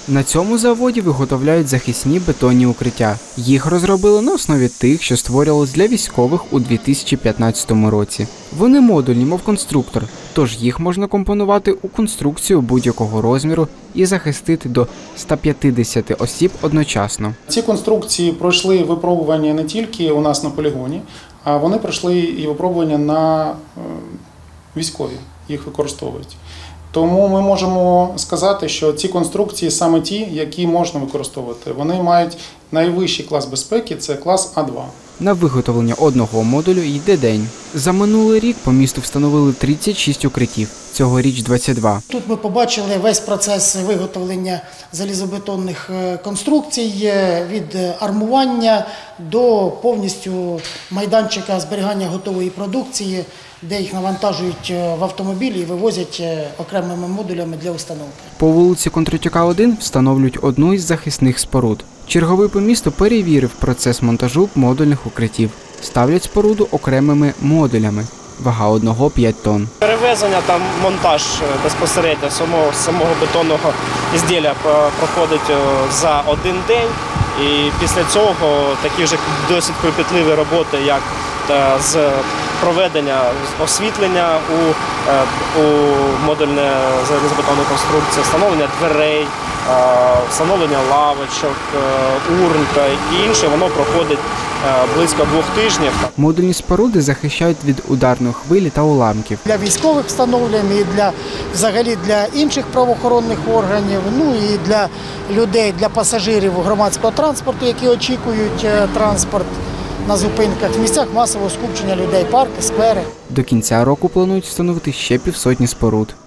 На цьому заводі виготовляють захисні бетонні укриття. Їх розробили на основі тих, що створювались для військових у 2015 році. Вони модульні, мов конструктор, тож їх можна компонувати у конструкцію будь-якого розміру і захистити до 150 осіб одночасно. Ці конструкції пройшли випробування не тільки у нас на полігоні, а вони пройшли і випробування на військові, їх використовують. Тому ми можемо сказати, що ці конструкції саме ті, які можна використовувати. Вони мають найвищий клас безпеки – це клас А2. На виготовлення одного модулю йде день. За минулий рік по місту встановили 36 укриттів, цьогоріч 22. Тут ми побачили весь процес виготовлення залізобетонних конструкцій, від армування до повністю майданчика зберігання готової продукції, де їх навантажують в автомобілі і вивозять окремими модулями для установки. По вулиці Кондратюка, 1 встановлюють одну із захисних споруд. Черговий по місту перевірив процес монтажу модульних укриттів. Ставлять споруду окремими модулями. Вага одного – 5 тонн. Перевезення та монтаж безпосередньо самого бетонного ізділля проходить за один день. І після цього такі вже досить кропітливі роботи, як з проведення освітлення у модульне залізобетонну конструкцію, встановлення дверей, встановлення лавочок, урн та інше, воно проходить близько 2 тижнів. Модульні споруди захищають від ударної хвилі та уламків. Для військових встановлюємо і взагалі для інших правоохоронних органів, ну і для людей, для пасажирів громадського транспорту, які очікують транспорт на зупинках, в місцях масового скупчення людей, парки, сквери. До кінця року планують встановити ще 50 споруд.